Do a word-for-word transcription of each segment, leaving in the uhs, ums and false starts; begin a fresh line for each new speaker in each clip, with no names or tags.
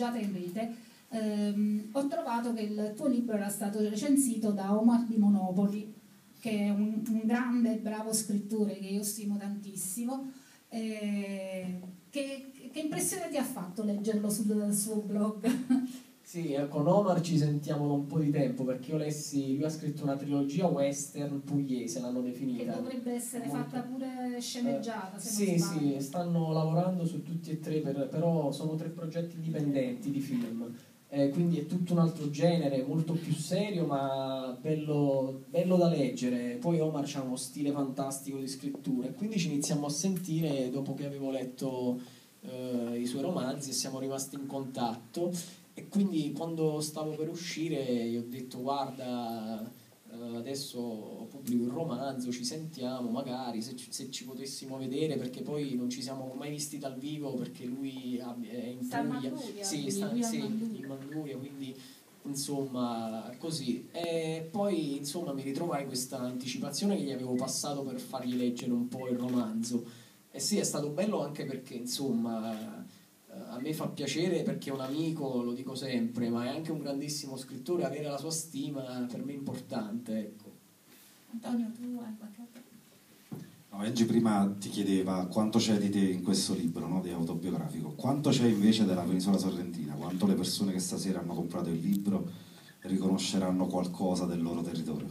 scorreggiata in rete, ehm, ho trovato che il tuo libro era stato recensito da Omar di Monopoli, che è un, un grande e bravo scrittore che io stimo tantissimo. Eh, che, che impressione ti ha fatto leggerlo sul suo blog?
Sì, con Omar ci sentiamo da un po' di tempo, perché io lessi, lui ha scritto una trilogia western pugliese, l'hanno definita.
Che dovrebbe essere
molto...
fatta pure sceneggiata,
uh,
se
sì,
non sbaglio.
Sì, stanno lavorando su tutti e tre, per, però sono tre progetti indipendenti di film, eh, quindi è tutto un altro genere, molto più serio, ma bello, bello da leggere. Poi Omar ha uno stile fantastico di scrittura, e quindi ci iniziamo a sentire dopo che avevo letto uh, i suoi romanzi e siamo rimasti in contatto. E quindi quando stavo per uscire gli ho detto: guarda, eh, adesso pubblico il romanzo, ci sentiamo magari, se ci, se ci potessimo vedere, perché poi non ci siamo mai visti dal vivo, perché lui è in
sta
Puglia,
in Manduria,
sì, sta, sì, in Manduria, quindi insomma così. E poi insomma mi ritrovai questa anticipazione che gli avevo passato per fargli leggere un po' il romanzo. E sì, è stato bello anche perché insomma a me fa piacere, perché è un amico, lo dico sempre, ma è anche un grandissimo scrittore, avere la sua stima per me è importante, ecco.
Antonio, tu hai qualche altro?
No, Angie prima ti chiedeva quanto c'è di te in questo libro, no, di autobiografico, quanto c'è invece della penisola sorrentina, quanto le persone che stasera hanno comprato il libro riconosceranno qualcosa del loro territorio?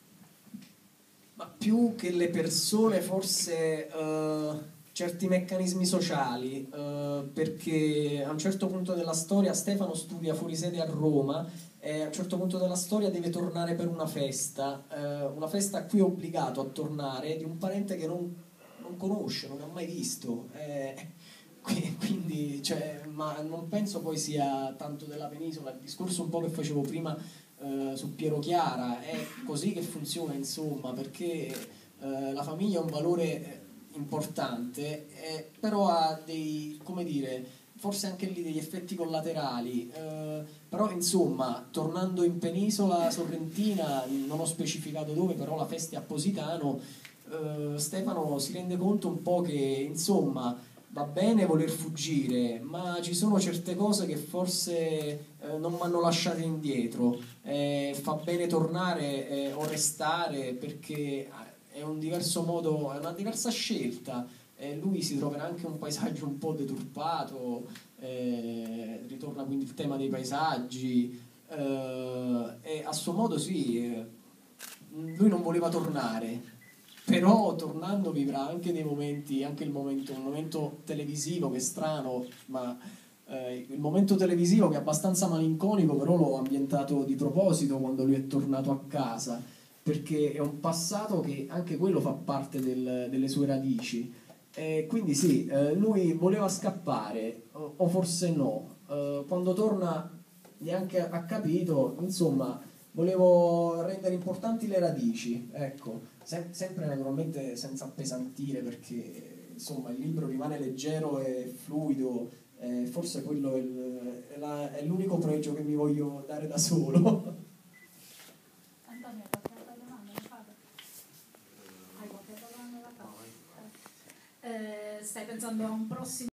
Ma più che le persone, forse uh, certi meccanismi sociali, uh, perché a un certo punto della storia Stefano studia fuori sede a Roma e a un certo punto della storia deve tornare per una festa, uh, una festa a cui è obbligato a tornare, di un parente che non, non conosce, non ha mai visto. Eh, quindi, cioè, ma non penso poi sia tanto della penisola, il discorso un po' che facevo prima Uh, su Piero Chiara, è così che funziona, insomma, perché uh, la famiglia è un valore importante, eh, però ha dei, come dire, forse anche lì degli effetti collaterali, uh, però insomma, tornando in penisola sorrentina, non ho specificato dove, però la festa è a Positano, uh, Stefano si rende conto un po' che insomma va bene voler fuggire, ma ci sono certe cose che forse eh, non mi hanno lasciato indietro. Eh, fa bene tornare eh, o restare, perché è un diverso modo, è una diversa scelta. Eh, lui si troverà anche un paesaggio un po' deturpato, eh, ritorna quindi il tema dei paesaggi, eh, e a suo modo sì, eh, lui non voleva tornare, però tornando vivrà anche dei momenti, anche il momento, un momento televisivo che è strano, ma eh, il momento televisivo che è abbastanza malinconico, però l'ho ambientato di proposito quando lui è tornato a casa, perché è un passato che anche quello fa parte del, delle sue radici. E quindi sì, eh, lui voleva scappare, o, o forse no. Eh, quando torna neanche ha capito, insomma, volevo rendere importanti le radici, ecco. Sem- sempre naturalmente senza appesantire, perché insomma il libro rimane leggero e fluido, eh, forse quello è, il, è, la, è l'unico pregio che mi voglio dare da solo.
Antonio, hai qualche altra domanda da fare? Hai qualche altra domanda da fare? Eh, stai pensando a un prossimo